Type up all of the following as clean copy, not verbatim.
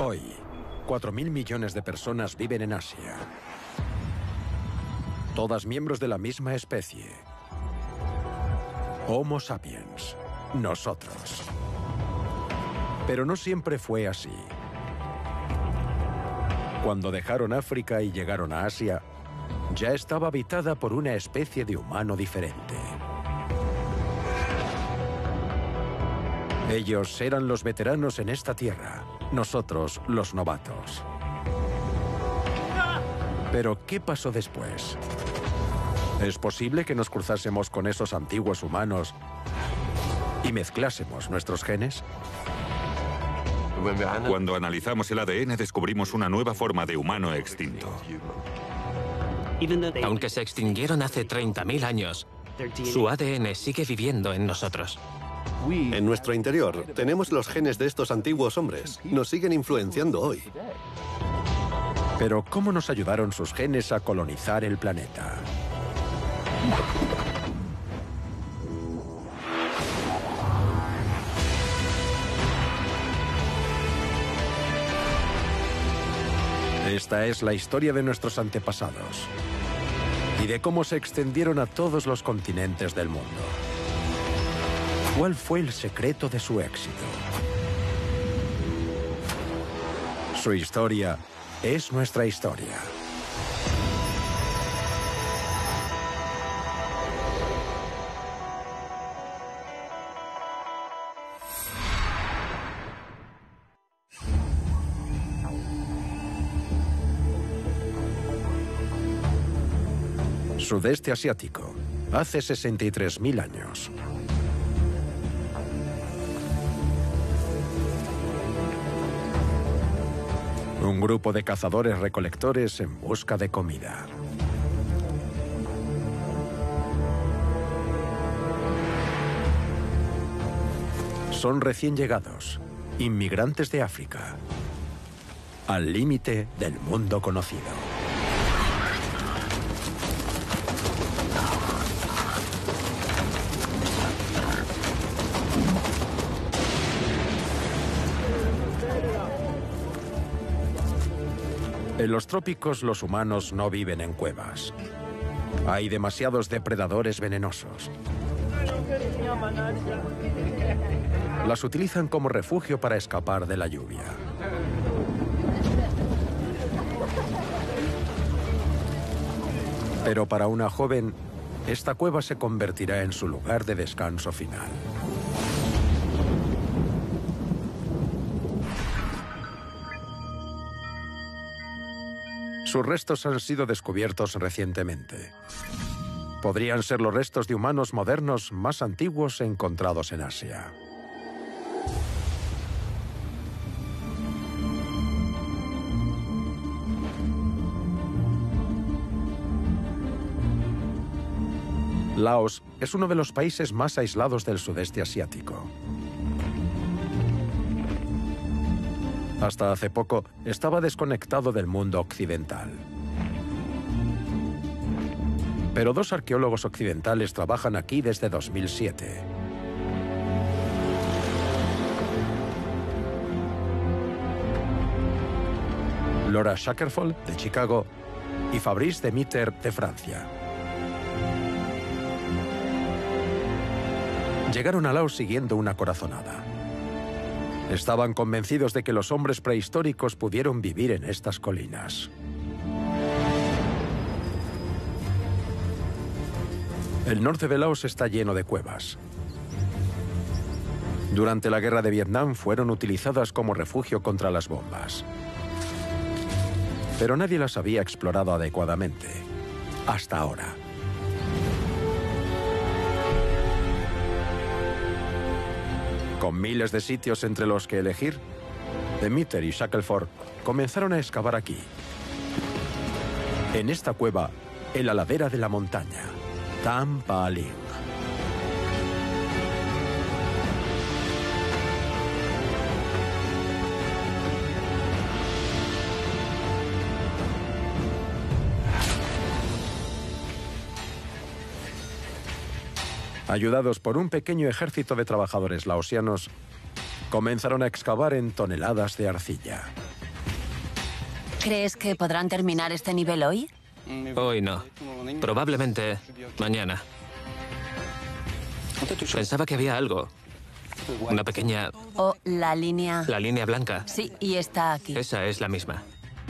Hoy, 4.000 millones de personas viven en Asia. Todas miembros de la misma especie. Homo sapiens. Nosotros. Pero no siempre fue así. Cuando dejaron África y llegaron a Asia, ya estaba habitada por una especie de humano diferente. Ellos eran los veteranos en esta tierra, nosotros los novatos. Pero, ¿qué pasó después? ¿Es posible que nos cruzásemos con esos antiguos humanos y mezclásemos nuestros genes? Cuando analizamos el ADN descubrimos una nueva forma de humano extinto. Aunque se extinguieron hace 30.000 años, su ADN sigue viviendo en nosotros. En nuestro interior tenemos los genes de estos antiguos hombres. Nos siguen influenciando hoy. Pero, ¿cómo nos ayudaron sus genes a colonizar el planeta? Esta es la historia de nuestros antepasados y de cómo se extendieron a todos los continentes del mundo. ¿Cuál fue el secreto de su éxito? Su historia es nuestra historia. Sudeste asiático, hace 63.000 años. Un grupo de cazadores-recolectores en busca de comida. Son recién llegados, inmigrantes de África, al límite del mundo conocido. En los trópicos los humanos no viven en cuevas. Hay demasiados depredadores venenosos. Las utilizan como refugio para escapar de la lluvia. Pero para una joven, esta cueva se convertirá en su lugar de descanso final. Sus restos han sido descubiertos recientemente. Podrían ser los restos de humanos modernos más antiguos encontrados en Asia. Laos es uno de los países más aislados del sudeste asiático. Hasta hace poco, estaba desconectado del mundo occidental. Pero dos arqueólogos occidentales trabajan aquí desde 2007. Laura Shackelford, de Chicago, y Fabrice Demeter, de Francia. Llegaron a Laos siguiendo una corazonada. Estaban convencidos de que los hombres prehistóricos pudieron vivir en estas colinas. El norte de Laos está lleno de cuevas. Durante la guerra de Vietnam fueron utilizadas como refugio contra las bombas. Pero nadie las había explorado adecuadamente, hasta ahora. Con miles de sitios entre los que elegir, Demeter y Shackelford comenzaron a excavar aquí, en esta cueva, en la ladera de la montaña, Tam Pa Ling. Ayudados por un pequeño ejército de trabajadores laosianos, comenzaron a excavar en toneladas de arcilla. ¿Crees que podrán terminar este nivel hoy? Hoy no. Probablemente mañana. Pensaba que había algo. Una pequeña... ¿O la línea? La línea blanca. Sí, y está aquí. Esa es la misma.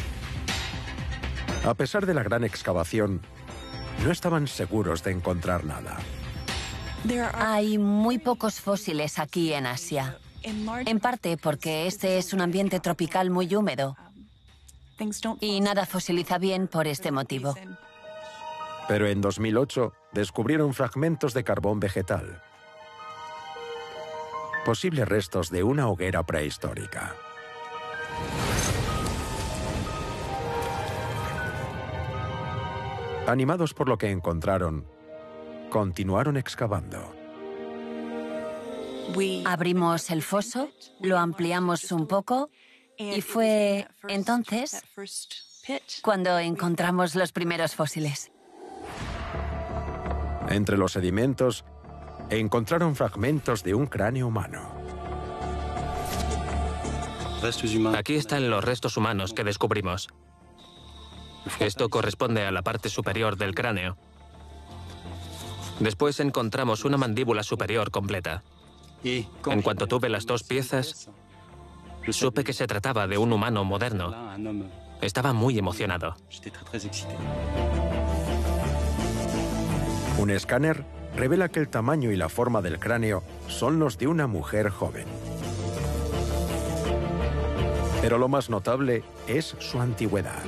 A pesar de la gran excavación, no estaban seguros de encontrar nada. Hay muy pocos fósiles aquí en Asia. En parte porque este es un ambiente tropical muy húmedo. Y nada fosiliza bien por este motivo. Pero en 2008 descubrieron fragmentos de carbón vegetal. Posibles restos de una hoguera prehistórica. Animados por lo que encontraron, continuaron excavando. Abrimos el foso, lo ampliamos un poco y fue entonces cuando encontramos los primeros fósiles. Entre los sedimentos, encontraron fragmentos de un cráneo humano. Aquí están los restos humanos que descubrimos. Esto corresponde a la parte superior del cráneo. Después encontramos una mandíbula superior completa. En cuanto tuve las dos piezas, supe que se trataba de un humano moderno. Estaba muy emocionado. Un escáner revela que el tamaño y la forma del cráneo son los de una mujer joven. Pero lo más notable es su antigüedad.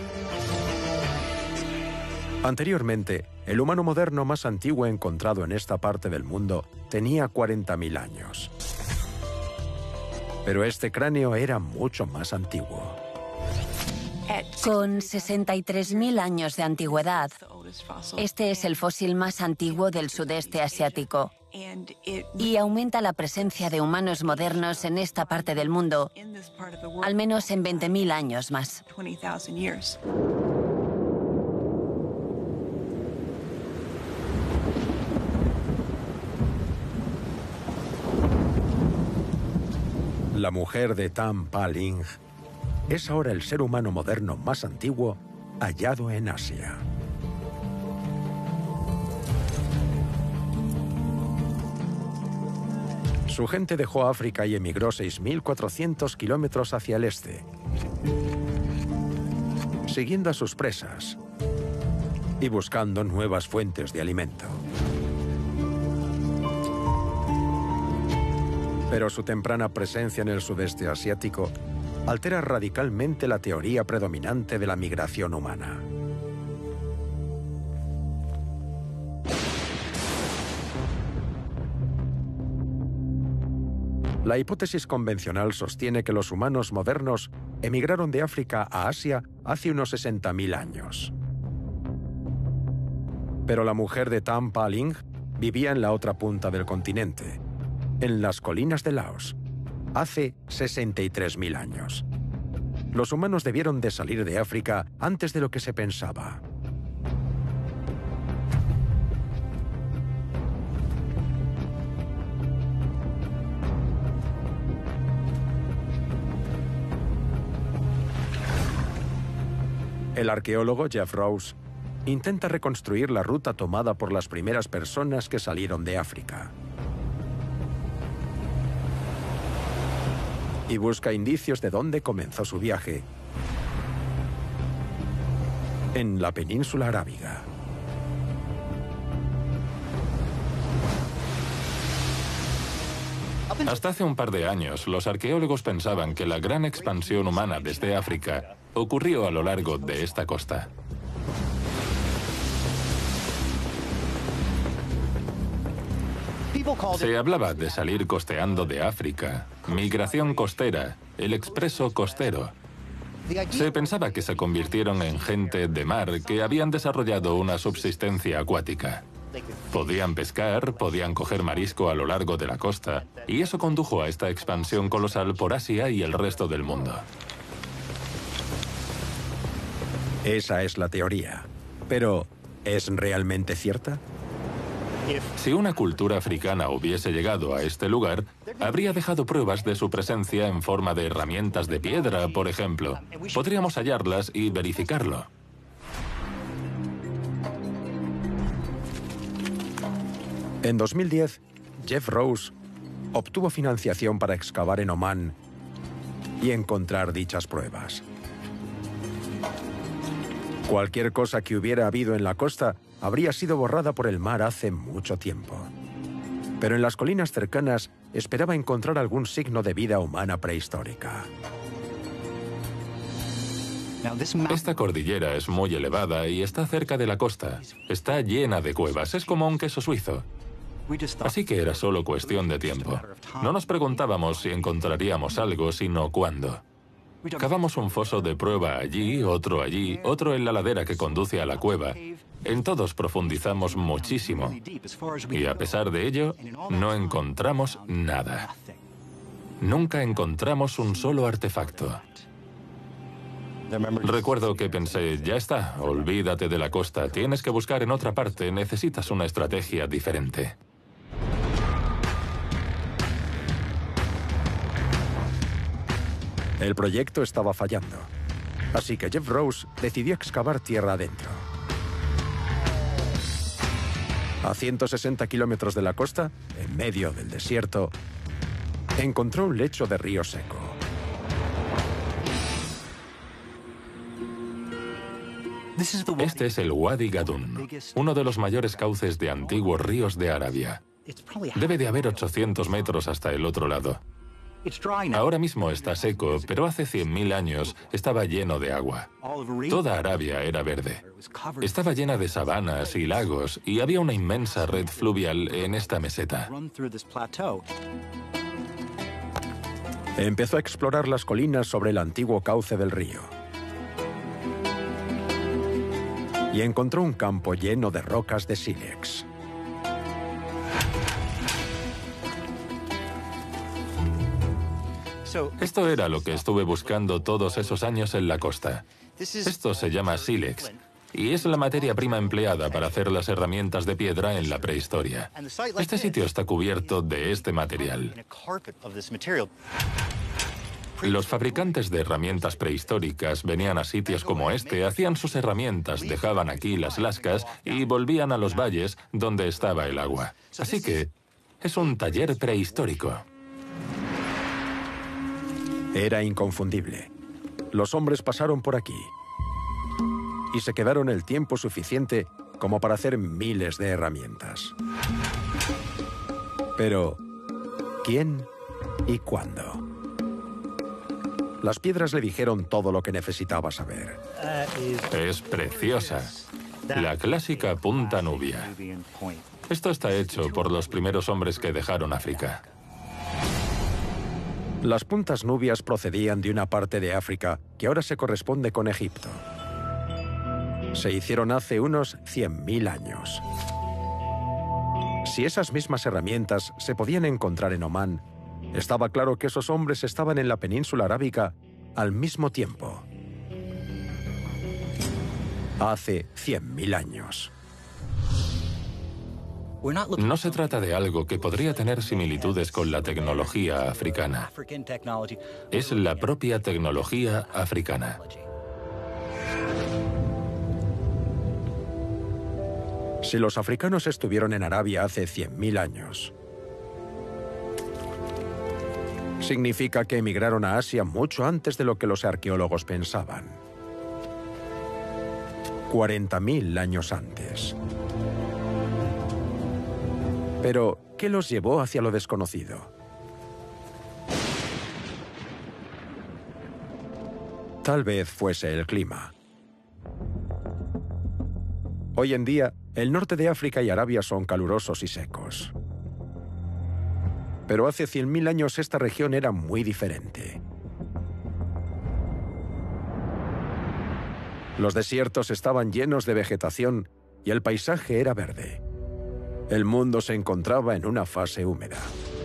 Anteriormente, el humano moderno más antiguo encontrado en esta parte del mundo tenía 40.000 años. Pero este cráneo era mucho más antiguo. Con 63.000 años de antigüedad, este es el fósil más antiguo del sudeste asiático. Y aumenta la presencia de humanos modernos en esta parte del mundo, al menos en 20.000 años más. La mujer de Tam Pa Ling es ahora el ser humano moderno más antiguo hallado en Asia. Su gente dejó África y emigró 6.400 kilómetros hacia el este, siguiendo a sus presas y buscando nuevas fuentes de alimento. Pero su temprana presencia en el sudeste asiático altera radicalmente la teoría predominante de la migración humana. La hipótesis convencional sostiene que los humanos modernos emigraron de África a Asia hace unos 60.000 años. Pero la mujer de Tam Pa Ling vivía en la otra punta del continente, en las colinas de Laos, hace 63.000 años. Los humanos debieron de salir de África antes de lo que se pensaba. El arqueólogo Jeff Rose intenta reconstruir la ruta tomada por las primeras personas que salieron de África. Y busca indicios de dónde comenzó su viaje, en la península arábiga. Hasta hace un par de años, los arqueólogos pensaban que la gran expansión humana desde África ocurrió a lo largo de esta costa. Se hablaba de salir costeando de África, migración costera, el expreso costero. Se pensaba que se convirtieron en gente de mar que habían desarrollado una subsistencia acuática. Podían pescar, podían coger marisco a lo largo de la costa, y eso condujo a esta expansión colosal por Asia y el resto del mundo. Esa es la teoría. Pero, ¿es realmente cierta? Si una cultura africana hubiese llegado a este lugar, Habría dejado pruebas de su presencia en forma de herramientas de piedra, por ejemplo. Podríamos hallarlas y verificarlo. En 2010, Jeff Rose obtuvo financiación para excavar en Omán y encontrar dichas pruebas. Cualquier cosa que hubiera habido en la costa habría sido borrada por el mar hace mucho tiempo. Pero en las colinas cercanas esperaba encontrar algún signo de vida humana prehistórica. Esta cordillera es muy elevada y está cerca de la costa. Está llena de cuevas, es como un queso suizo. Así que era solo cuestión de tiempo. No nos preguntábamos si encontraríamos algo, sino cuándo. Cavamos un foso de prueba allí, otro en la ladera que conduce a la cueva. En todos profundizamos muchísimo. Y a pesar de ello, no encontramos nada. Nunca encontramos un solo artefacto. Recuerdo que pensé, ya está, olvídate de la costa, tienes que buscar en otra parte, necesitas una estrategia diferente. El proyecto estaba fallando, así que Jeff Rose decidió excavar tierra adentro. A 160 kilómetros de la costa, en medio del desierto, encontró un lecho de río seco. Este es el Wadi Gadun, uno de los mayores cauces de antiguos ríos de Arabia. Debe de haber 800 metros hasta el otro lado. Ahora mismo está seco, pero hace 100.000 años estaba lleno de agua. Toda Arabia era verde. Estaba llena de sabanas y lagos, y había una inmensa red fluvial en esta meseta. Empezó a explorar las colinas sobre el antiguo cauce del río. Y encontró un campo lleno de rocas de sílex. Esto era lo que estuve buscando todos esos años en la costa. Esto se llama sílex, y es la materia prima empleada para hacer las herramientas de piedra en la prehistoria. Este sitio está cubierto de este material. Los fabricantes de herramientas prehistóricas venían a sitios como este, hacían sus herramientas, dejaban aquí las lascas y volvían a los valles donde estaba el agua. Así que es un taller prehistórico. Era inconfundible. Los hombres pasaron por aquí y se quedaron el tiempo suficiente como para hacer miles de herramientas. Pero, ¿quién y cuándo? Las piedras le dijeron todo lo que necesitaba saber. Es preciosa. La clásica punta nubia. Esto está hecho por los primeros hombres que dejaron África. Las puntas nubias procedían de una parte de África que ahora se corresponde con Egipto. Se hicieron hace unos 100.000 años. Si esas mismas herramientas se podían encontrar en Omán, estaba claro que esos hombres estaban en la península arábica al mismo tiempo. Hace 100.000 años. No se trata de algo que podría tener similitudes con la tecnología africana. Es la propia tecnología africana. Si los africanos estuvieron en Arabia hace 100.000 años, significa que emigraron a Asia mucho antes de lo que los arqueólogos pensaban. 40.000 años antes. Pero, ¿qué los llevó hacia lo desconocido? Tal vez fuese el clima. Hoy en día, el norte de África y Arabia son calurosos y secos. Pero hace 100.000 años esta región era muy diferente. Los desiertos estaban llenos de vegetación y el paisaje era verde. El mundo se encontraba en una fase húmeda.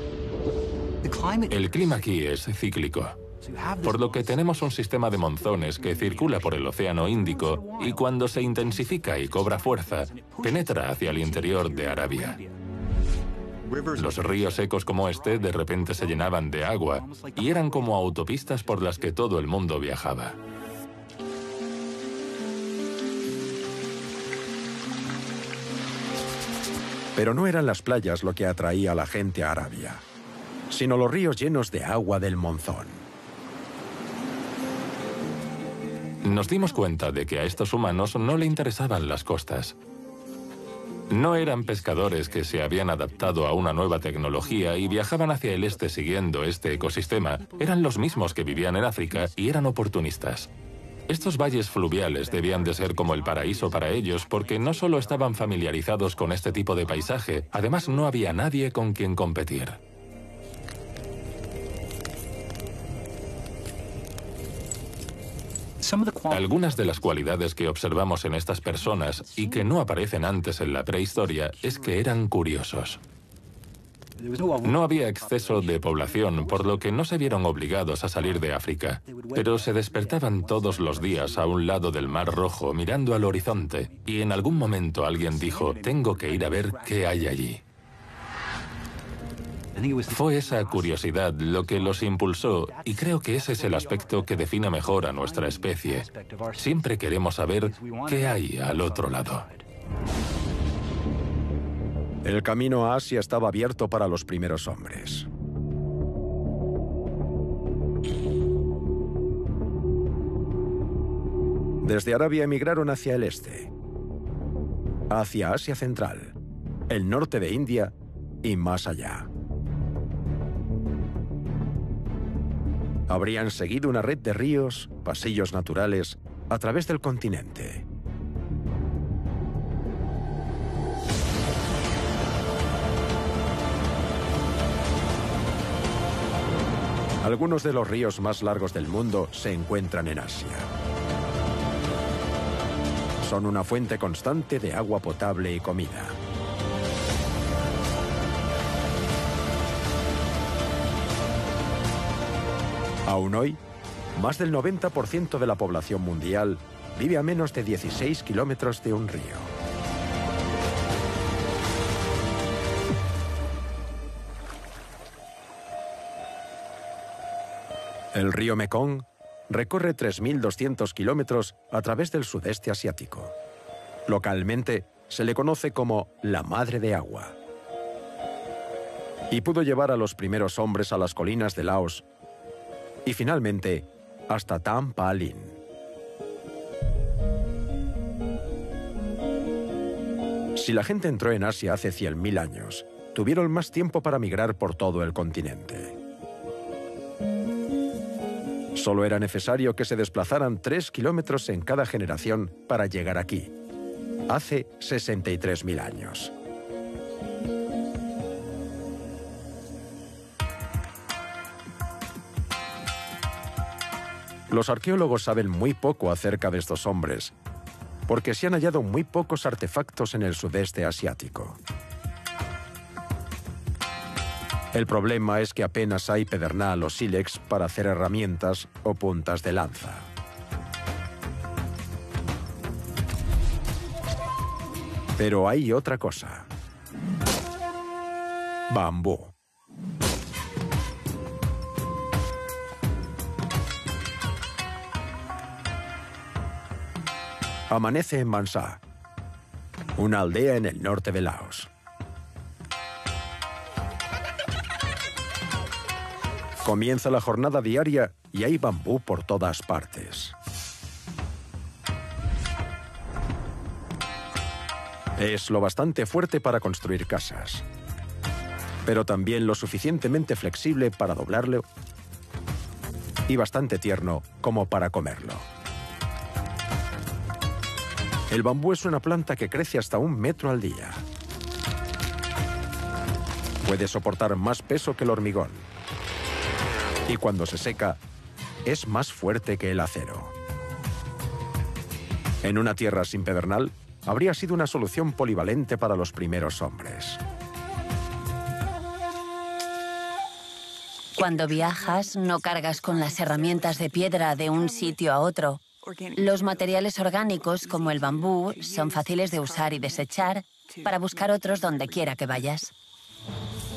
El clima aquí es cíclico, por lo que tenemos un sistema de monzones que circula por el Océano Índico y cuando se intensifica y cobra fuerza, penetra hacia el interior de Arabia. Los ríos secos como este de repente se llenaban de agua y eran como autopistas por las que todo el mundo viajaba. Pero no eran las playas lo que atraía a la gente a Arabia, sino los ríos llenos de agua del monzón. Nos dimos cuenta de que a estos humanos no le interesaban las costas. No eran pescadores que se habían adaptado a una nueva tecnología y viajaban hacia el este siguiendo este ecosistema. Eran los mismos que vivían en África y eran oportunistas. Estos valles fluviales debían de ser como el paraíso para ellos porque no solo estaban familiarizados con este tipo de paisaje, además no había nadie con quien competir. Algunas de las cualidades que observamos en estas personas y que no aparecen antes en la prehistoria es que eran curiosos. No había exceso de población, por lo que no se vieron obligados a salir de África, pero se despertaban todos los días a un lado del Mar Rojo mirando al horizonte y en algún momento alguien dijo, tengo que ir a ver qué hay allí. Fue esa curiosidad lo que los impulsó y creo que ese es el aspecto que define mejor a nuestra especie. Siempre queremos saber qué hay al otro lado. El camino a Asia estaba abierto para los primeros hombres. Desde Arabia emigraron hacia el este, hacia Asia Central, el norte de India y más allá. Habrían seguido una red de ríos, pasillos naturales, a través del continente. Algunos de los ríos más largos del mundo se encuentran en Asia. Son una fuente constante de agua potable y comida. Aún hoy, más del 90% de la población mundial vive a menos de 16 kilómetros de un río. El río Mekong recorre 3.200 kilómetros a través del sudeste asiático. Localmente se le conoce como la Madre de Agua. Y pudo llevar a los primeros hombres a las colinas de Laos y finalmente hasta Tampalin. Si la gente entró en Asia hace 100.000 años, tuvieron más tiempo para migrar por todo el continente. Solo era necesario que se desplazaran 3 kilómetros en cada generación para llegar aquí, hace 63.000 años. Los arqueólogos saben muy poco acerca de estos hombres, porque se han hallado muy pocos artefactos en el sudeste asiático. El problema es que apenas hay pedernal o sílex para hacer herramientas o puntas de lanza. Pero hay otra cosa: bambú. Amanece en Mansa, una aldea en el norte de Laos. Comienza la jornada diaria y hay bambú por todas partes. Es lo bastante fuerte para construir casas, pero también lo suficientemente flexible para doblarlo y bastante tierno como para comerlo. El bambú es una planta que crece hasta 1 metro al día. Puede soportar más peso que el hormigón. Y cuando se seca, es más fuerte que el acero. En una tierra sin pedernal, habría sido una solución polivalente para los primeros hombres. Cuando viajas, no cargas con las herramientas de piedra de un sitio a otro. Los materiales orgánicos, como el bambú, son fáciles de usar y desechar para buscar otros donde quiera que vayas.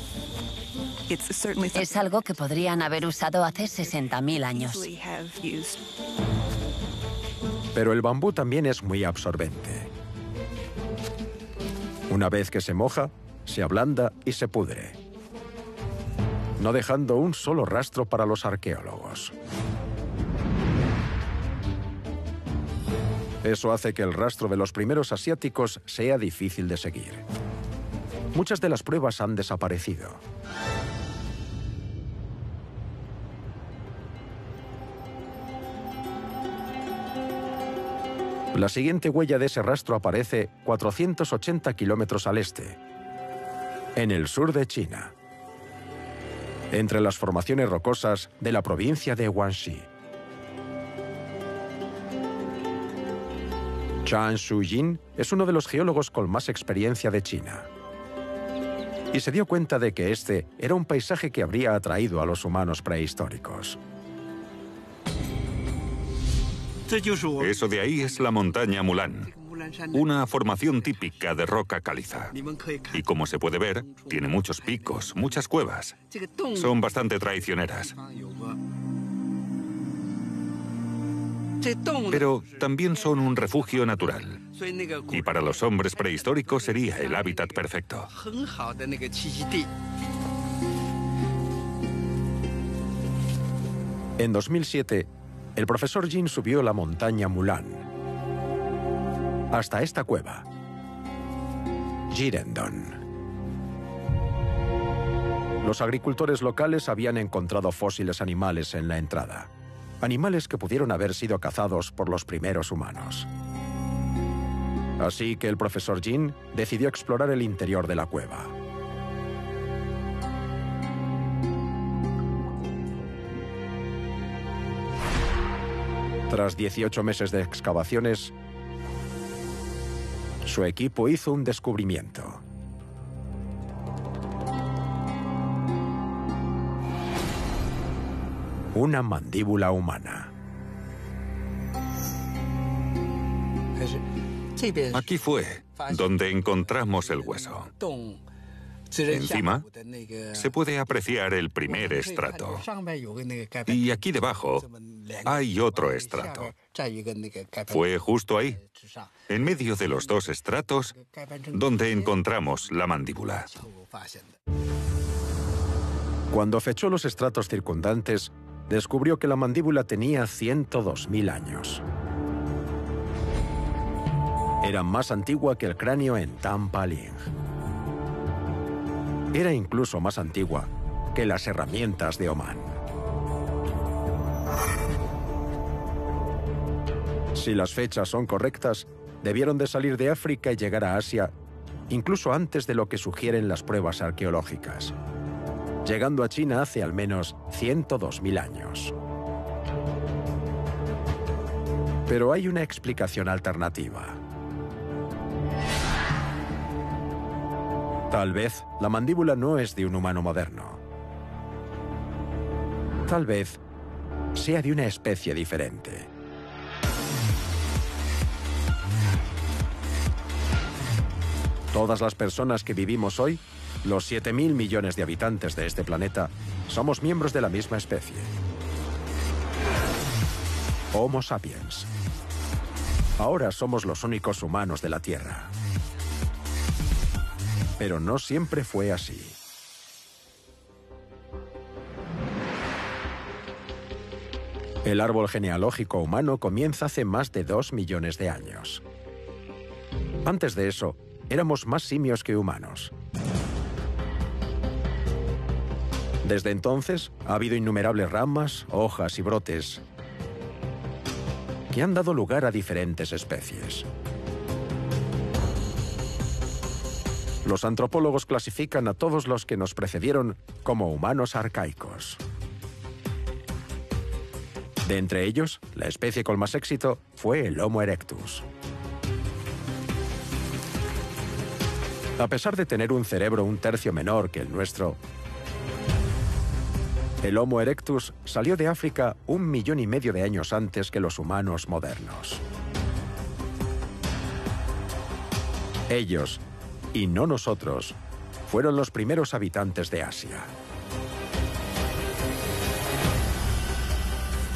Es algo que podrían haber usado hace 60.000 años. Pero el bambú también es muy absorbente. Una vez que se moja, se ablanda y se pudre, no dejando un solo rastro para los arqueólogos. Eso hace que el rastro de los primeros asiáticos sea difícil de seguir. Muchas de las pruebas han desaparecido. La siguiente huella de ese rastro aparece 480 kilómetros al este, en el sur de China, entre las formaciones rocosas de la provincia de Guangxi. Zhang Shujin es uno de los geólogos con más experiencia de China. Y se dio cuenta de que este era un paisaje que habría atraído a los humanos prehistóricos. Eso de ahí es la montaña Mulan, una formación típica de roca caliza. Y como se puede ver, tiene muchos picos, muchas cuevas. Son bastante traicioneras. Pero también son un refugio natural. Y para los hombres prehistóricos sería el hábitat perfecto. En 2007, el profesor Jin subió la montaña Mulan hasta esta cueva, Jirendon. Los agricultores locales habían encontrado fósiles animales en la entrada. Animales que pudieron haber sido cazados por los primeros humanos. Así que el profesor Jin decidió explorar el interior de la cueva. Tras 18 meses de excavaciones, su equipo hizo un descubrimiento. Una mandíbula humana. Aquí fue donde encontramos el hueso. Encima se puede apreciar el primer estrato. Y aquí debajo hay otro estrato. Fue justo ahí, en medio de los dos estratos, donde encontramos la mandíbula. Cuando fechó los estratos circundantes, descubrió que la mandíbula tenía 102.000 años. Era más antigua que el cráneo en Tampaling. Era incluso más antigua que las herramientas de Omán. Si las fechas son correctas, debieron de salir de África y llegar a Asia, incluso antes de lo que sugieren las pruebas arqueológicas, llegando a China hace al menos 102.000 años. Pero hay una explicación alternativa. Tal vez la mandíbula no es de un humano moderno. Tal vez sea de una especie diferente. Todas las personas que vivimos hoy, los 7.000 millones de habitantes de este planeta, somos miembros de la misma especie. Homo sapiens. Ahora somos los únicos humanos de la Tierra. Pero no siempre fue así. El árbol genealógico humano comienza hace más de 2 millones de años. Antes de eso, éramos más simios que humanos. Desde entonces, ha habido innumerables ramas, hojas y brotes que han dado lugar a diferentes especies. Los antropólogos clasifican a todos los que nos precedieron como humanos arcaicos. De entre ellos, la especie con más éxito fue el Homo erectus. A pesar de tener un cerebro un tercio menor que el nuestro, el Homo erectus salió de África 1,5 millones de años antes que los humanos modernos. Ellos, y no nosotros, fueron los primeros habitantes de Asia.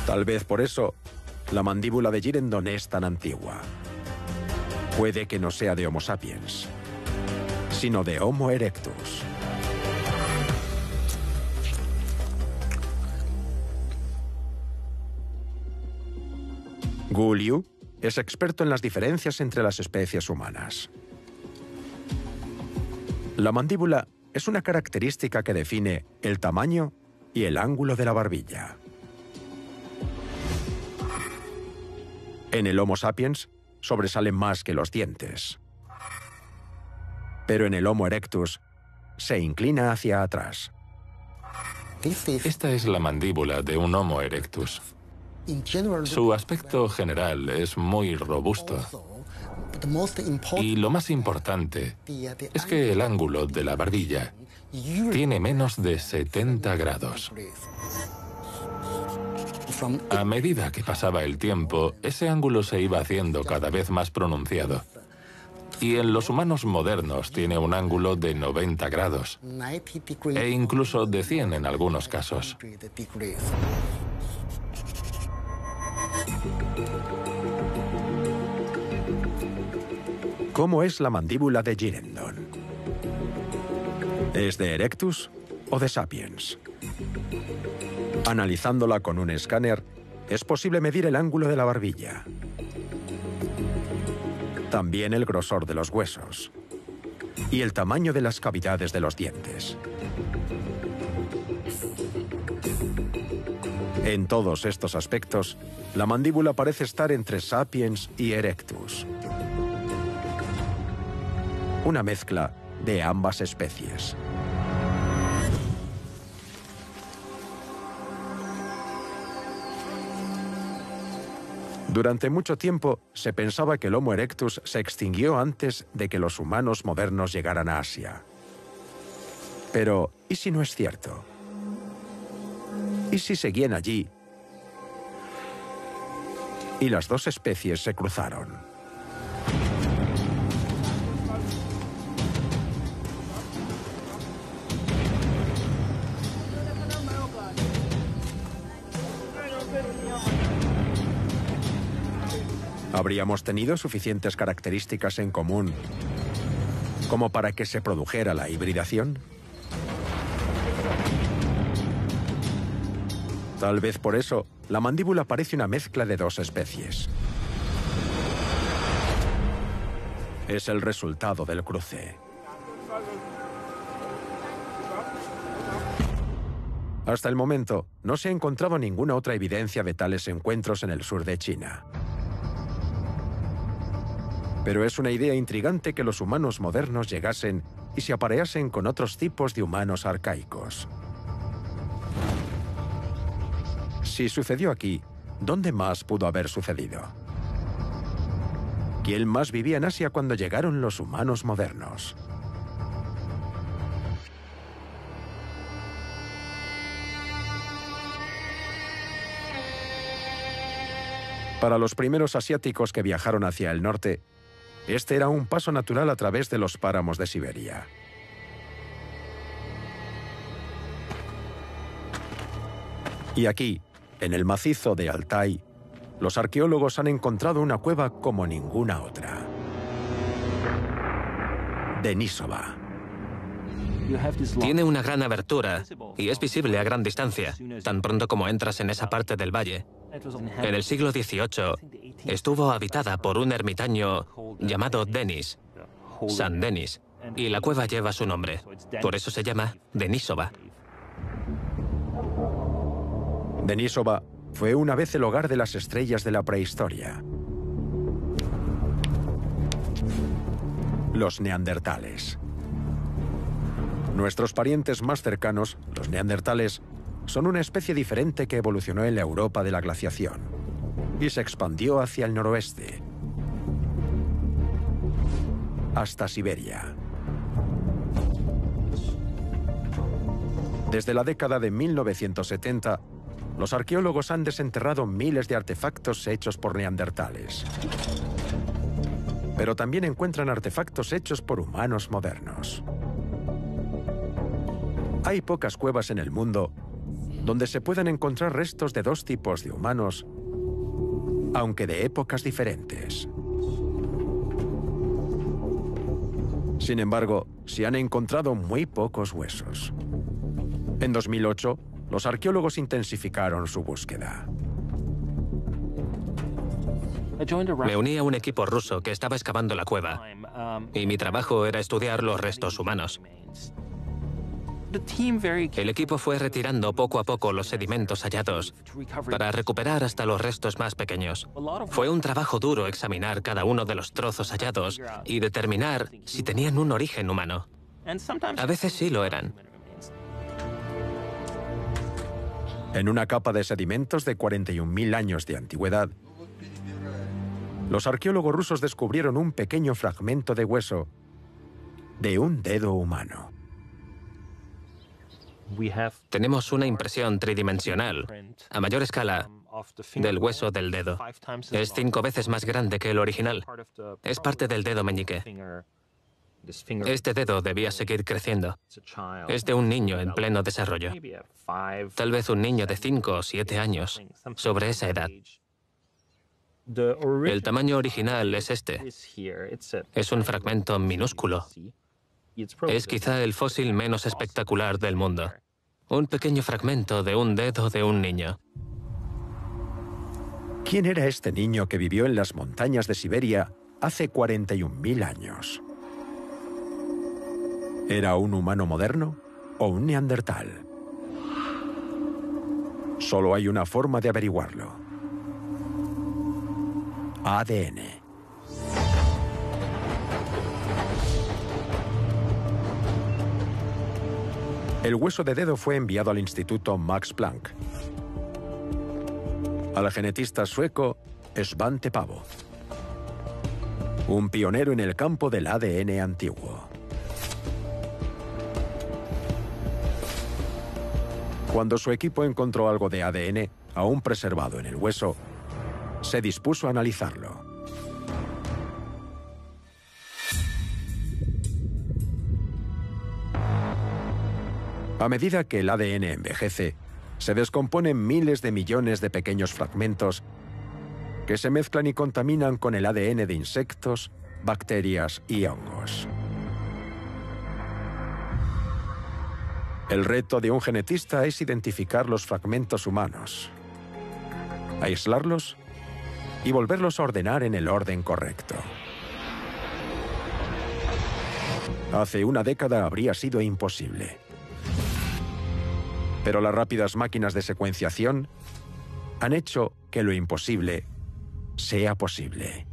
Tal vez por eso, la mandíbula de Girendon es tan antigua. Puede que no sea de Homo sapiens, sino de Homo erectus. Gu Liu es experto en las diferencias entre las especies humanas. La mandíbula es una característica que define el tamaño y el ángulo de la barbilla. En el Homo sapiens sobresalen más que los dientes. Pero en el Homo erectus se inclina hacia atrás. Esta es la mandíbula de un Homo erectus. Su aspecto general es muy robusto. Y lo más importante es que el ángulo de la barbilla tiene menos de 70 grados. A medida que pasaba el tiempo, ese ángulo se iba haciendo cada vez más pronunciado. Y en los humanos modernos tiene un ángulo de 90 grados, e incluso de 100 en algunos casos. ¿Cómo es la mandíbula de Girendon? ¿Es de Erectus o de Sapiens? Analizándola con un escáner, es posible medir el ángulo de la barbilla. También el grosor de los huesos y el tamaño de las cavidades de los dientes. En todos estos aspectos, la mandíbula parece estar entre Sapiens y Erectus. Una mezcla de ambas especies. Durante mucho tiempo se pensaba que el Homo erectus se extinguió antes de que los humanos modernos llegaran a Asia. Pero, ¿y si no es cierto? ¿Y si seguían allí y las dos especies se cruzaron? ¿Habríamos tenido suficientes características en común como para que se produjera la hibridación? Tal vez por eso, la mandíbula parece una mezcla de dos especies. Es el resultado del cruce. Hasta el momento, no se ha encontrado ninguna otra evidencia de tales encuentros en el sur de China. Pero es una idea intrigante que los humanos modernos llegasen y se apareasen con otros tipos de humanos arcaicos. Si sucedió aquí, ¿dónde más pudo haber sucedido? ¿Quién más vivía en Asia cuando llegaron los humanos modernos? Para los primeros asiáticos que viajaron hacia el norte, este era un paso natural a través de los páramos de Siberia. Y aquí, en el macizo de Altai, los arqueólogos han encontrado una cueva como ninguna otra. Denisova. Tiene una gran abertura y es visible a gran distancia, tan pronto como entras en esa parte del valle. En el siglo XVIII estuvo habitada por un ermitaño llamado Denis, San Denis, y la cueva lleva su nombre. Por eso se llama Denisova. Denisova fue una vez el hogar de las estrellas de la prehistoria. Los neandertales. Nuestros parientes más cercanos, los neandertales, son una especie diferente que evolucionó en la Europa de la glaciación y se expandió hacia el noroeste, hasta Siberia. Desde la década de 1970, los arqueólogos han desenterrado miles de artefactos hechos por neandertales. Pero también encuentran artefactos hechos por humanos modernos. Hay pocas cuevas en el mundo donde se pueden encontrar restos de dos tipos de humanos, aunque de épocas diferentes. Sin embargo, se han encontrado muy pocos huesos. En 2008, los arqueólogos intensificaron su búsqueda. Me uní a un equipo ruso que estaba excavando la cueva, y mi trabajo era estudiar los restos humanos. El equipo fue retirando poco a poco los sedimentos hallados para recuperar hasta los restos más pequeños. Fue un trabajo duro examinar cada uno de los trozos hallados y determinar si tenían un origen humano. A veces sí lo eran. En una capa de sedimentos de 41.000 años de antigüedad, los arqueólogos rusos descubrieron un pequeño fragmento de hueso de un dedo humano. Tenemos una impresión tridimensional, a mayor escala, del hueso del dedo. Es 5 veces más grande que el original. Es parte del dedo meñique. Este dedo debía seguir creciendo. Es de un niño en pleno desarrollo. Tal vez un niño de 5 o 7 años, sobre esa edad. El tamaño original es este. Es un fragmento minúsculo. Es quizá el fósil menos espectacular del mundo. Un pequeño fragmento de un dedo de un niño. ¿Quién era este niño que vivió en las montañas de Siberia hace 41.000 años? ¿Era un humano moderno o un neandertal? Solo hay una forma de averiguarlo. ADN. El hueso de dedo fue enviado al Instituto Max Planck, al genetista sueco Svante Pääbo, un pionero en el campo del ADN antiguo. Cuando su equipo encontró algo de ADN aún preservado en el hueso, se dispuso a analizarlo. A medida que el ADN envejece, se descomponen miles de millones de pequeños fragmentos que se mezclan y contaminan con el ADN de insectos, bacterias y hongos. El reto de un genetista es identificar los fragmentos humanos, aislarlos y volverlos a ordenar en el orden correcto. Hace una década habría sido imposible. Pero las rápidas máquinas de secuenciación han hecho que lo imposible sea posible.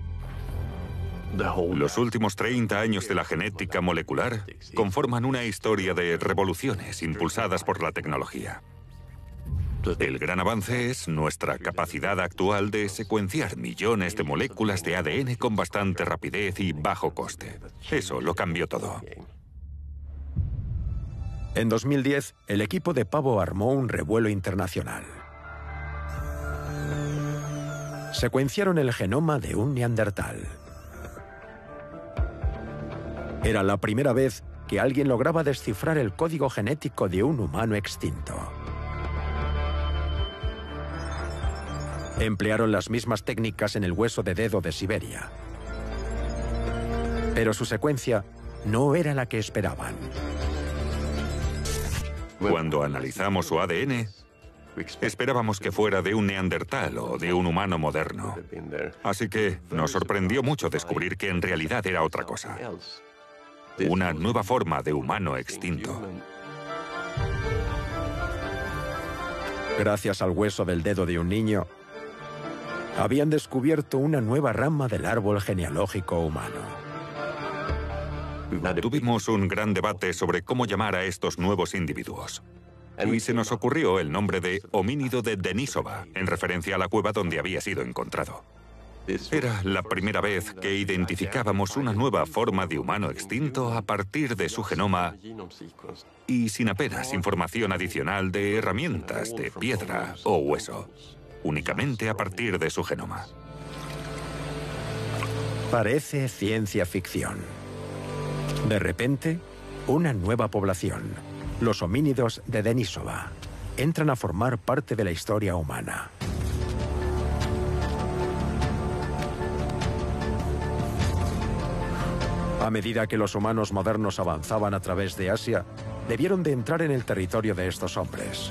Los últimos 30 años de la genética molecular conforman una historia de revoluciones impulsadas por la tecnología. El gran avance es nuestra capacidad actual de secuenciar millones de moléculas de ADN con bastante rapidez y bajo coste. Eso lo cambió todo. En 2010, el equipo de Pääbo armó un revuelo internacional. Secuenciaron el genoma de un neandertal. Era la primera vez que alguien lograba descifrar el código genético de un humano extinto. Emplearon las mismas técnicas en el hueso de dedo de Siberia. Pero su secuencia no era la que esperaban. Cuando analizamos su ADN, esperábamos que fuera de un neandertal o de un humano moderno. Así que nos sorprendió mucho descubrir que en realidad era otra cosa. Una nueva forma de humano extinto. Gracias al hueso del dedo de un niño, habían descubierto una nueva rama del árbol genealógico humano. Tuvimos un gran debate sobre cómo llamar a estos nuevos individuos. Y se nos ocurrió el nombre de homínido de Denisova, en referencia a la cueva donde había sido encontrado. Era la primera vez que identificábamos una nueva forma de humano extinto a partir de su genoma y sin apenas información adicional de herramientas de piedra o hueso, únicamente a partir de su genoma. Parece ciencia ficción. De repente, una nueva población, los homínidos de Denisova. entran a formar parte de la historia humana. A medida que los humanos modernos avanzaban a través de Asia, debieron de entrar en el territorio de estos hombres.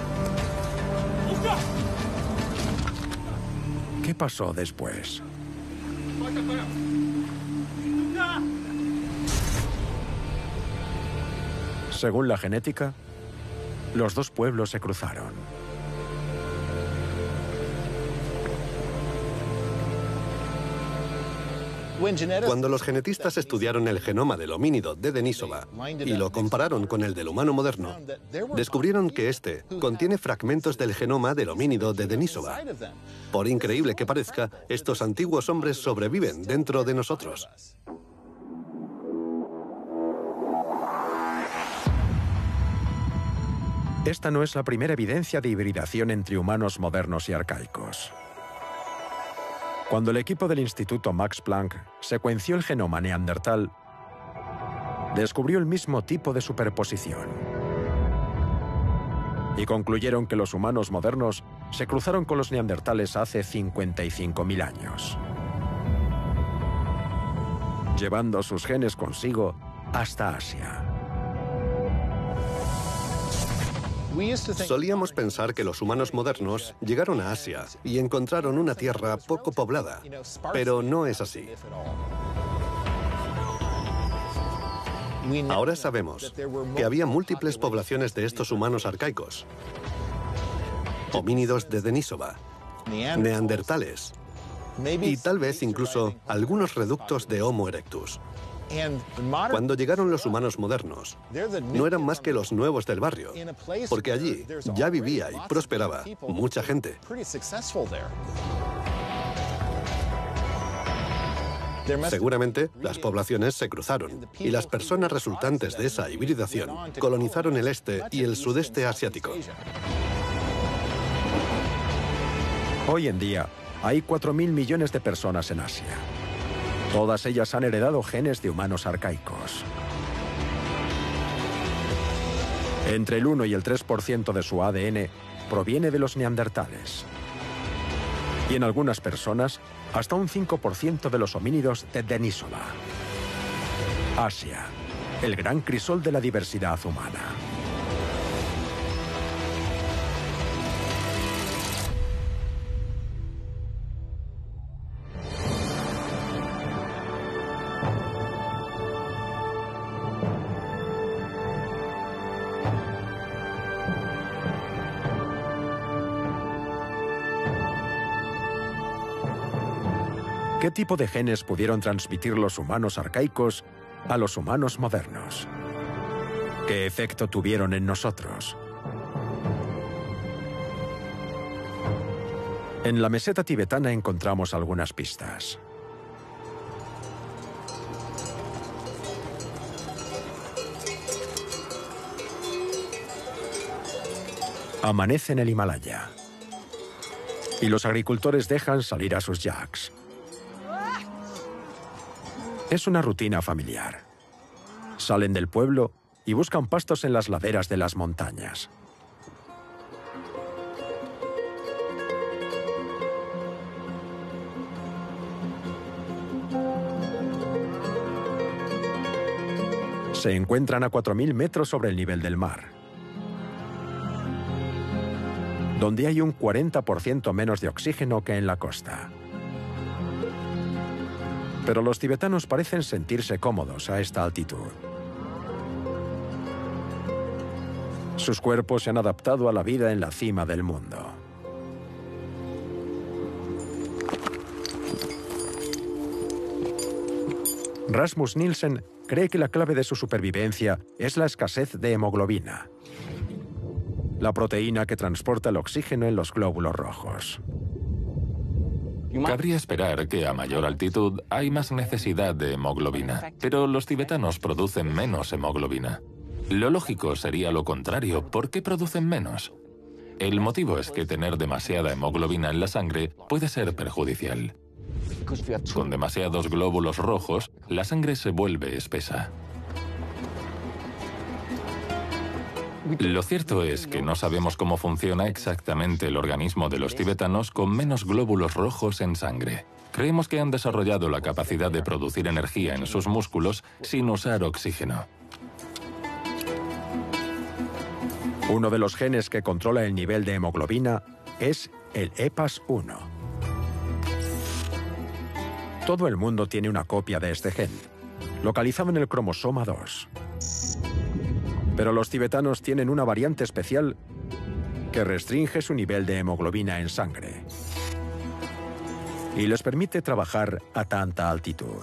¿Qué pasó después? Según la genética, los dos pueblos se cruzaron. Cuando los genetistas estudiaron el genoma del homínido de Denisova y lo compararon con el del humano moderno, descubrieron que este contiene fragmentos del genoma del homínido de Denisova. Por increíble que parezca, estos antiguos hombres sobreviven dentro de nosotros. Esta no es la primera evidencia de hibridación entre humanos modernos y arcaicos. Cuando el equipo del Instituto Max Planck secuenció el genoma neandertal, descubrió el mismo tipo de superposición. Y concluyeron que los humanos modernos se cruzaron con los neandertales hace 55.000 años, llevando sus genes consigo hasta Asia. Solíamos pensar que los humanos modernos llegaron a Asia y encontraron una tierra poco poblada, pero no es así. Ahora sabemos que había múltiples poblaciones de estos humanos arcaicos, homínidos de Denisova, neandertales y tal vez incluso algunos reductos de Homo erectus. Cuando llegaron los humanos modernos, no eran más que los nuevos del barrio, porque allí ya vivía y prosperaba mucha gente. Seguramente las poblaciones se cruzaron y las personas resultantes de esa hibridación colonizaron el este y el sudeste asiático. Hoy en día hay 4.000 millones de personas en Asia. Todas ellas han heredado genes de humanos arcaicos. Entre el 1 y el 3% de su ADN proviene de los neandertales. Y en algunas personas, hasta un 5% de los homínidos de Denisova. Asia, el gran crisol de la diversidad humana. ¿Qué tipo de genes pudieron transmitir los humanos arcaicos a los humanos modernos? ¿Qué efecto tuvieron en nosotros? En la meseta tibetana encontramos algunas pistas. Amanece en el Himalaya y los agricultores dejan salir a sus yaks. Es una rutina familiar. Salen del pueblo y buscan pastos en las laderas de las montañas. Se encuentran a 4.000 metros sobre el nivel del mar, donde hay un 40% menos de oxígeno que en la costa. Pero los tibetanos parecen sentirse cómodos a esta altitud. Sus cuerpos se han adaptado a la vida en la cima del mundo. Rasmus Nielsen cree que la clave de su supervivencia es la escasez de hemoglobina, la proteína que transporta el oxígeno en los glóbulos rojos. Cabría esperar que a mayor altitud hay más necesidad de hemoglobina, pero los tibetanos producen menos hemoglobina. Lo lógico sería lo contrario. ¿Por qué producen menos? El motivo es que tener demasiada hemoglobina en la sangre puede ser perjudicial. Con demasiados glóbulos rojos, la sangre se vuelve espesa. Lo cierto es que no sabemos cómo funciona exactamente el organismo de los tibetanos con menos glóbulos rojos en sangre. Creemos que han desarrollado la capacidad de producir energía en sus músculos sin usar oxígeno. Uno de los genes que controla el nivel de hemoglobina es el EPAS1. Todo el mundo tiene una copia de este gen, localizado en el cromosoma 2. Pero los tibetanos tienen una variante especial que restringe su nivel de hemoglobina en sangre y les permite trabajar a tanta altitud.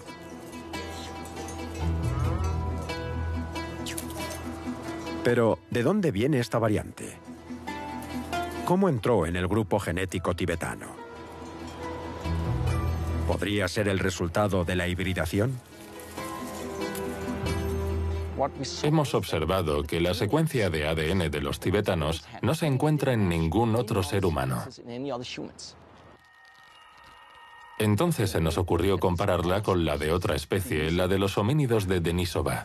Pero, ¿de dónde viene esta variante? ¿Cómo entró en el grupo genético tibetano? ¿Podría ser el resultado de la hibridación? Hemos observado que la secuencia de ADN de los tibetanos no se encuentra en ningún otro ser humano. Entonces se nos ocurrió compararla con la de otra especie, la de los homínidos de Denisova.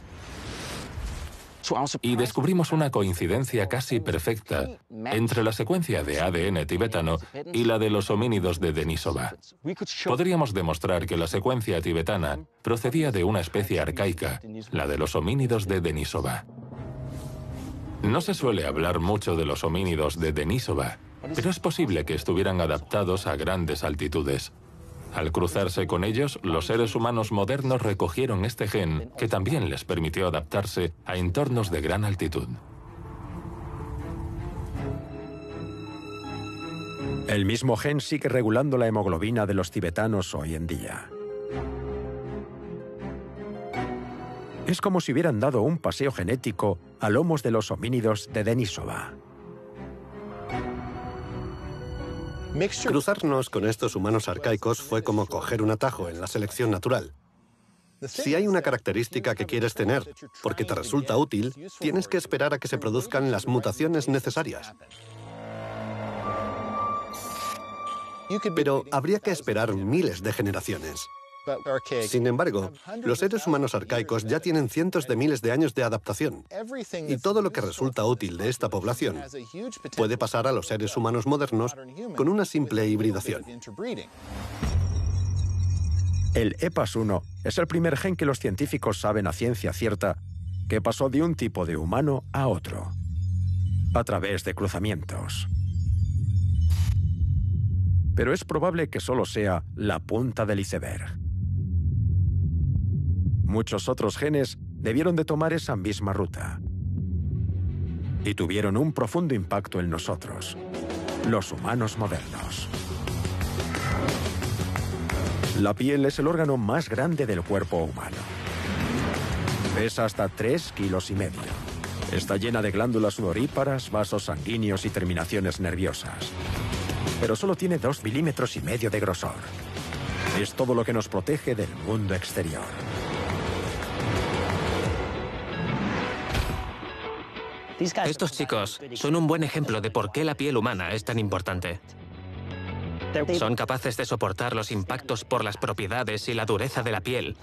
Y descubrimos una coincidencia casi perfecta entre la secuencia de ADN tibetano y la de los homínidos de Denisova. Podríamos demostrar que la secuencia tibetana procedía de una especie arcaica, la de los homínidos de Denisova. No se suele hablar mucho de los homínidos de Denisova, pero es posible que estuvieran adaptados a grandes altitudes. Al cruzarse con ellos, los seres humanos modernos recogieron este gen que también les permitió adaptarse a entornos de gran altitud. El mismo gen sigue regulando la hemoglobina de los tibetanos hoy en día. Es como si hubieran dado un paseo genético a lomos de los homínidos de Denisova. Cruzarnos con estos humanos arcaicos fue como coger un atajo en la selección natural. Si hay una característica que quieres tener porque te resulta útil, tienes que esperar a que se produzcan las mutaciones necesarias. Pero habría que esperar miles de generaciones. Sin embargo, los seres humanos arcaicos ya tienen cientos de miles de años de adaptación, y todo lo que resulta útil de esta población puede pasar a los seres humanos modernos con una simple hibridación. El EPAS1 es el primer gen que los científicos saben a ciencia cierta que pasó de un tipo de humano a otro, a través de cruzamientos. Pero es probable que solo sea la punta del iceberg. Muchos otros genes debieron de tomar esa misma ruta y tuvieron un profundo impacto en nosotros, los humanos modernos. La piel es el órgano más grande del cuerpo humano. Pesa hasta 3,5 kilos. Está llena de glándulas sudoríparas, vasos sanguíneos y terminaciones nerviosas. Pero solo tiene 2,5 milímetros de grosor. Es todo lo que nos protege del mundo exterior. Estos chicos son un buen ejemplo de por qué la piel humana es tan importante. Son capaces de soportar los impactos por las propiedades y la dureza de la piel.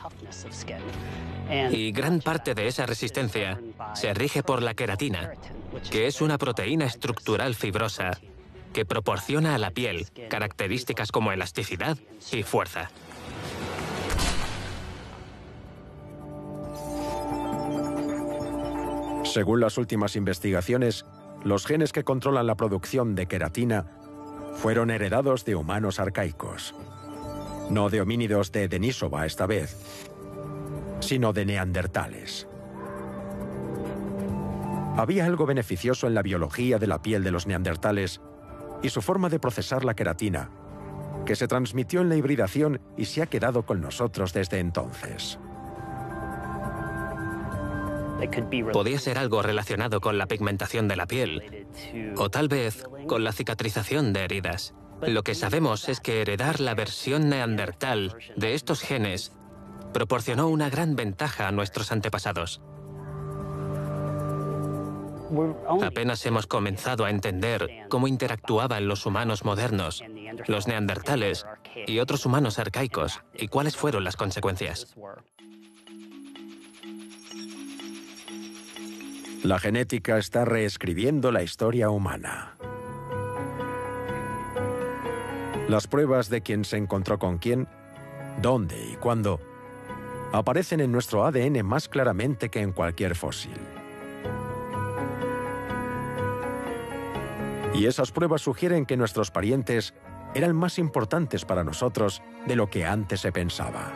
Y gran parte de esa resistencia se rige por la queratina, que es una proteína estructural fibrosa que proporciona a la piel características como elasticidad y fuerza. Según las últimas investigaciones, los genes que controlan la producción de queratina fueron heredados de humanos arcaicos. No de homínidos de Denisova esta vez, sino de neandertales. Había algo beneficioso en la biología de la piel de los neandertales y su forma de procesar la queratina, que se transmitió en la hibridación y se ha quedado con nosotros desde entonces. Podía ser algo relacionado con la pigmentación de la piel, o tal vez con la cicatrización de heridas. Lo que sabemos es que heredar la versión neandertal de estos genes proporcionó una gran ventaja a nuestros antepasados. Apenas hemos comenzado a entender cómo interactuaban los humanos modernos, los neandertales y otros humanos arcaicos, y cuáles fueron las consecuencias. La genética está reescribiendo la historia humana. Las pruebas de quién se encontró con quién, dónde y cuándo, aparecen en nuestro ADN más claramente que en cualquier fósil. Y esas pruebas sugieren que nuestros parientes eran más importantes para nosotros de lo que antes se pensaba.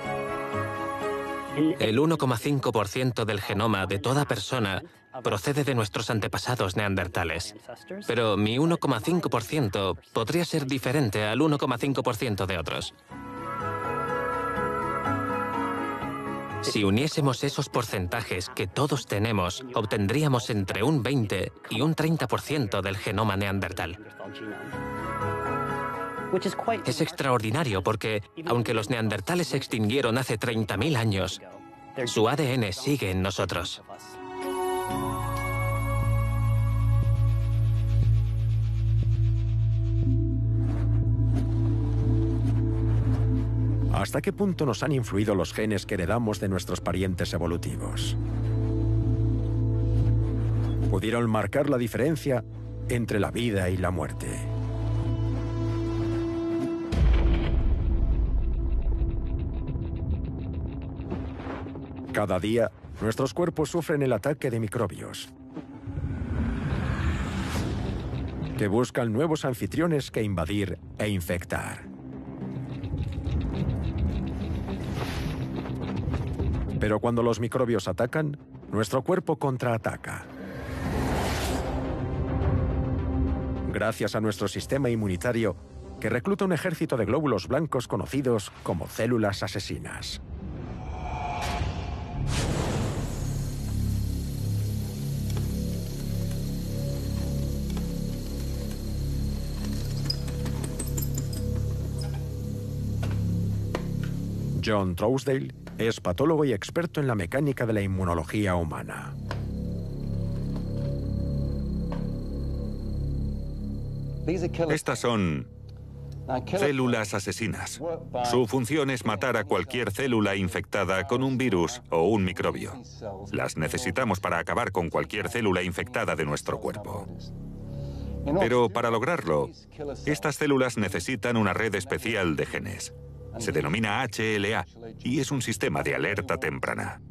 El 1,5% del genoma de toda persona procede de nuestros antepasados neandertales. Pero mi 1,5% podría ser diferente al 1,5% de otros. Si uniésemos esos porcentajes que todos tenemos, obtendríamos entre un 20 y un 30% del genoma neandertal. Es extraordinario porque, aunque los neandertales se extinguieron hace 30.000 años, su ADN sigue en nosotros. ¿Hasta qué punto nos han influido los genes que heredamos de nuestros parientes evolutivos? Pudieron marcar la diferencia entre la vida y la muerte. Cada día, nuestros cuerpos sufren el ataque de microbios que buscan nuevos anfitriones que invadir e infectar. Pero cuando los microbios atacan, nuestro cuerpo contraataca. Gracias a nuestro sistema inmunitario, que recluta un ejército de glóbulos blancos conocidos como células asesinas. John Trousdale es patólogo y experto en la mecánica de la inmunología humana. Estas son células asesinas. Su función es matar a cualquier célula infectada con un virus o un microbio. Las necesitamos para acabar con cualquier célula infectada de nuestro cuerpo. Pero para lograrlo, estas células necesitan una red especial de genes. Se denomina HLA y es un sistema de alerta temprana.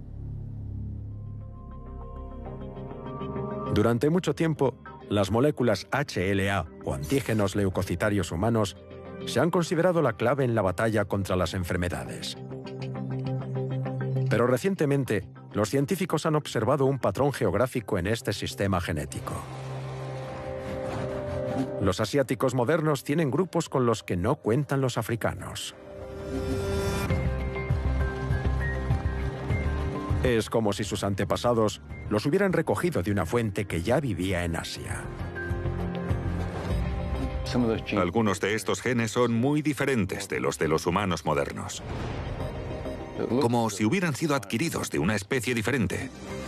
Durante mucho tiempo, las moléculas HLA o antígenos leucocitarios humanos se han considerado la clave en la batalla contra las enfermedades. Pero recientemente, los científicos han observado un patrón geográfico en este sistema genético. Los asiáticos modernos tienen grupos con los que no cuentan los africanos. Es como si sus antepasados los hubieran recogido de una fuente que ya vivía en Asia. Algunos de estos genes son muy diferentes de los humanos modernos. Como si hubieran sido adquiridos de una especie diferente.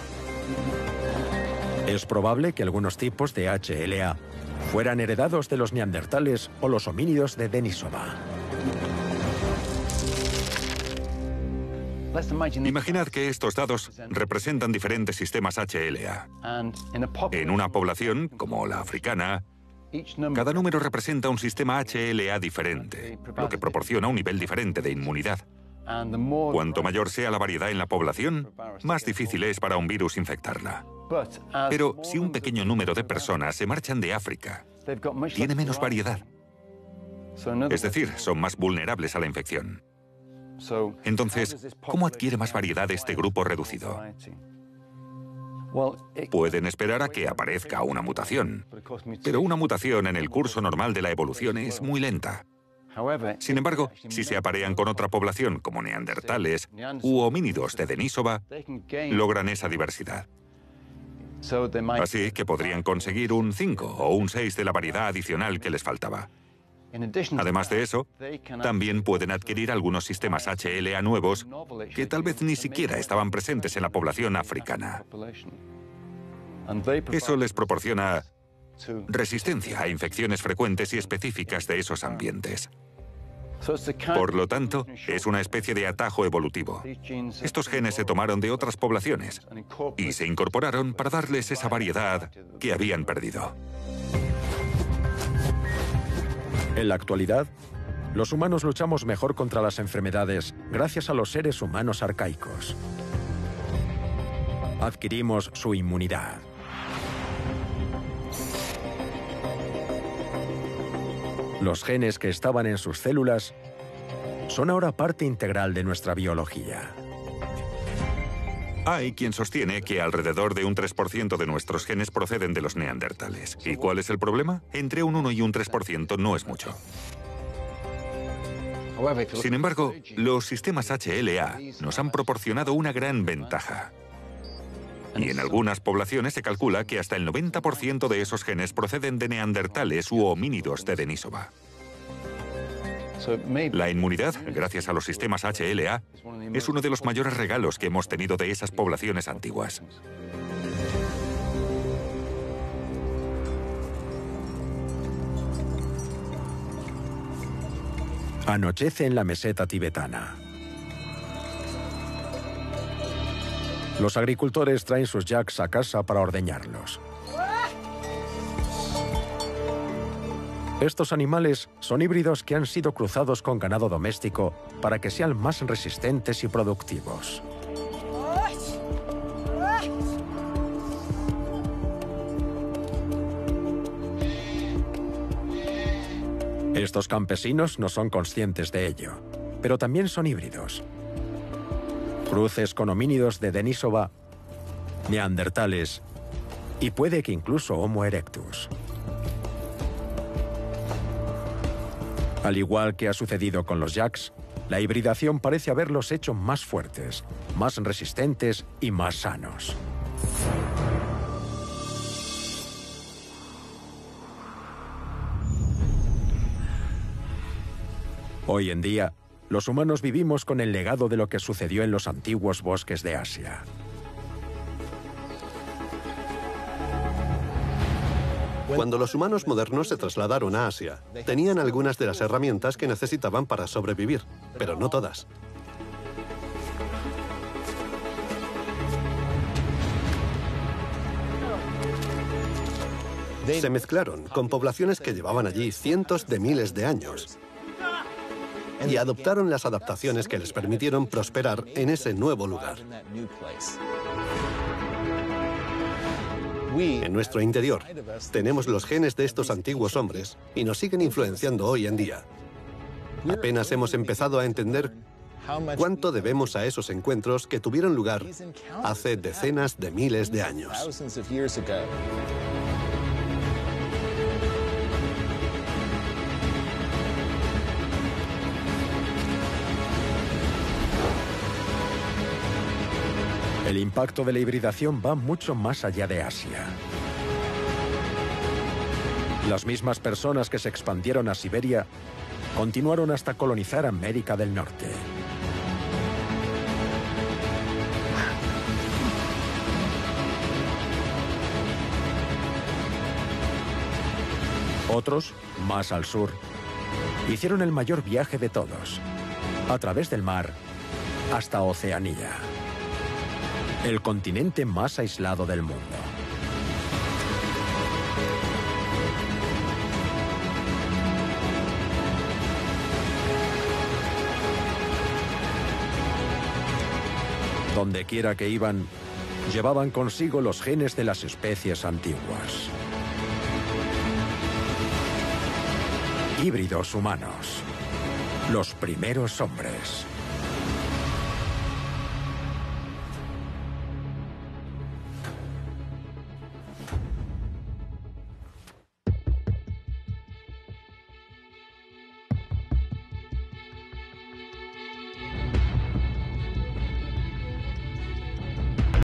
Es probable que algunos tipos de HLA fueran heredados de los neandertales o los homínidos de Denisova. Imaginad que estos dados representan diferentes sistemas HLA. En una población, como la africana, cada número representa un sistema HLA diferente, lo que proporciona un nivel diferente de inmunidad. Cuanto mayor sea la variedad en la población, más difícil es para un virus infectarla. Pero si un pequeño número de personas se marchan de África, tiene menos variedad. Es decir, son más vulnerables a la infección. Entonces, ¿cómo adquiere más variedad este grupo reducido? Pueden esperar a que aparezca una mutación, pero una mutación en el curso normal de la evolución es muy lenta. Sin embargo, si se aparean con otra población como neandertales u homínidos de Denisova, logran esa diversidad. Así que podrían conseguir un 5 o un 6 de la variedad adicional que les faltaba. Además de eso, también pueden adquirir algunos sistemas HLA nuevos que tal vez ni siquiera estaban presentes en la población africana. Eso les proporciona resistencia a infecciones frecuentes y específicas de esos ambientes. Por lo tanto, es una especie de atajo evolutivo. Estos genes se tomaron de otras poblaciones y se incorporaron para darles esa variedad que habían perdido. En la actualidad, los humanos luchamos mejor contra las enfermedades gracias a los seres humanos arcaicos. Adquirimos su inmunidad. Los genes que estaban en sus células son ahora parte integral de nuestra biología. Hay quien sostiene que alrededor de un 3% de nuestros genes proceden de los neandertales. ¿Y cuál es el problema? Entre un 1 y un 3% no es mucho. Sin embargo, los sistemas HLA nos han proporcionado una gran ventaja. Y en algunas poblaciones se calcula que hasta el 90% de esos genes proceden de neandertales u homínidos de Denisova. La inmunidad, gracias a los sistemas HLA, es uno de los mayores regalos que hemos tenido de esas poblaciones antiguas. Anochece en la meseta tibetana. Los agricultores traen sus yaks a casa para ordeñarlos. Estos animales son híbridos que han sido cruzados con ganado doméstico para que sean más resistentes y productivos. Estos campesinos no son conscientes de ello, pero también son híbridos. Cruces con homínidos de Denisova, neandertales y puede que incluso Homo erectus. Al igual que ha sucedido con los yaks, la hibridación parece haberlos hecho más fuertes, más resistentes y más sanos. Hoy en día, los humanos vivimos con el legado de lo que sucedió en los antiguos bosques de Asia. Cuando los humanos modernos se trasladaron a Asia, tenían algunas de las herramientas que necesitaban para sobrevivir, pero no todas. Se mezclaron con poblaciones que llevaban allí cientos de miles de años y adoptaron las adaptaciones que les permitieron prosperar en ese nuevo lugar. En nuestro interior tenemos los genes de estos antiguos hombres y nos siguen influenciando hoy en día. Apenas hemos empezado a entender cuánto debemos a esos encuentros que tuvieron lugar hace decenas de miles de años. El impacto de la hibridación va mucho más allá de Asia. Las mismas personas que se expandieron a Siberia continuaron hasta colonizar América del Norte. Otros, más al sur, hicieron el mayor viaje de todos, a través del mar hasta Oceanía, el continente más aislado del mundo. Donde quiera que iban, llevaban consigo los genes de las especies antiguas. Híbridos humanos, los primeros hombres.